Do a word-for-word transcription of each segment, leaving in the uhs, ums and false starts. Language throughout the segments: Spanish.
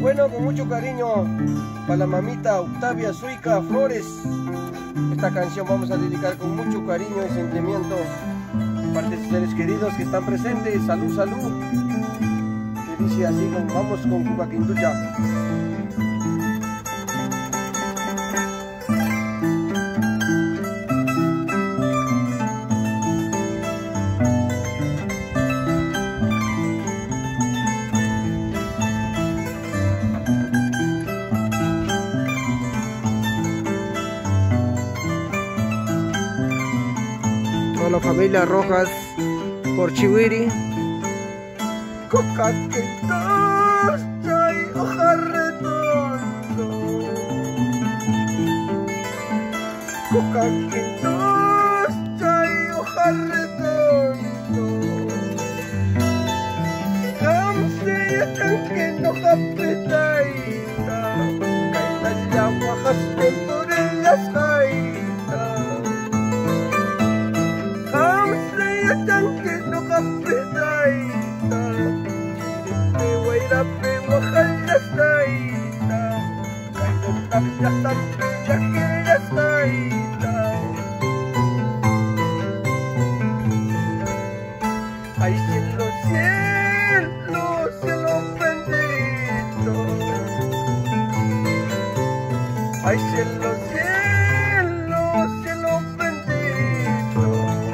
Bueno, con mucho cariño para la mamita Octavia Suica Flores. Esta canción vamos a dedicar con mucho cariño y sentimiento para sus seres queridos que están presentes. Salud, salud. Que dice así, vamos con Cuba Quintucha. La familia Rojas por Chiwiri. Coca que dos chay hoja redondo. Coca que dos chay hoja redondo. Kamse yatan que no japetaita. Kaina ya wajaste por ellas jaita. Tanque no capetaita, me voy a pe Oaxaca taita, caino tapia tapia que la taita. Ay cielo, cielo, cielo bendito. Ay cielo, cielo, cielo bendito.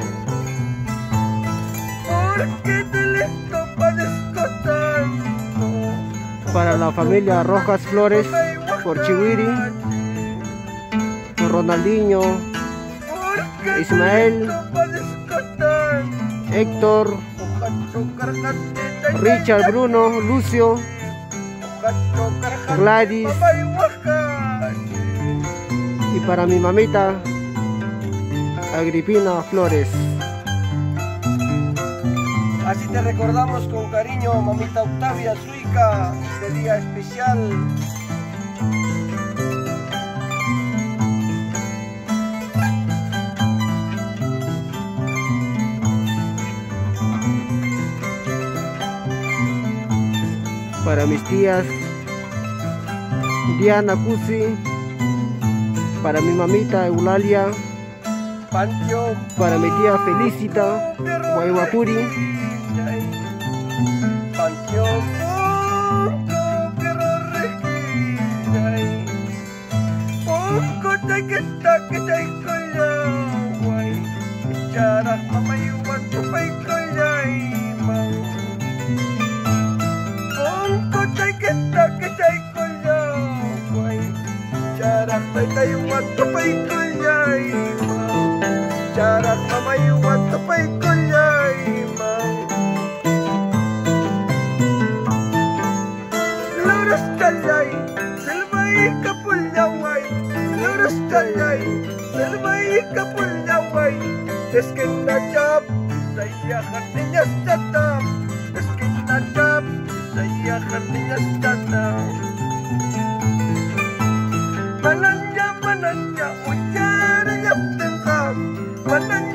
¿Qué te les padezco tanto? Para la familia Rojas Flores por Chiwiri, por Ronaldinho, Ismael, Héctor, Richard, Bruno, Lucio, Gladys, y para mi mamita Agripina Flores. Así te recordamos con cariño, mamita Octavia Suica, este día especial. Para mis tías Diana Cusi, para mi mamita Eulalia, Pancho, para mi tía Felicita Guaywapuri, Pancho, pero regirай, poco te que está que te colaway, charas mamayuan tu pay colay man, poco te que está que te colaway, charas mamayuan tu pay colay man, charas mamayuan tu pay colay man. Lurus kalay, silbay kapulyaway. Lurus kalay, silbay kapulyaway. Deskin na jab, saya hatinya tetap. Deskin na jab, saya hatinya tetap. Mananya, mananya, ujarnya tengkam. Mananya.